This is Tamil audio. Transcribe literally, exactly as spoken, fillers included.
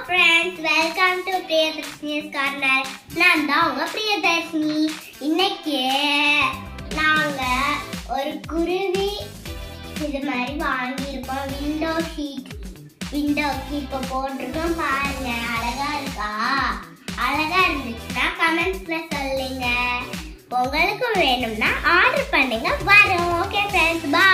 friends, welcome to Priyadashini's Corner. நான் தான் உங்க பிரியதர்ஷினி. இன்னைக்கு நாங்க ஒரு குருவி இது மாதிரி வாங்கியிருக்கோம். விண்டோ ஷீட் விண்டோக்கு இப்போ போட்டிருக்கோம். பாருங்க, அழகா இருக்கா? அழகா இருந்துச்சுன்னா கமெண்ட்ஸ்ல சொல்லுங்க. உங்களுக்கு வேணும்னா ஆர்டர் பண்ணுங்க. வரோம். ஓகே ஃப்ரெண்ட்ஸ், பாய்.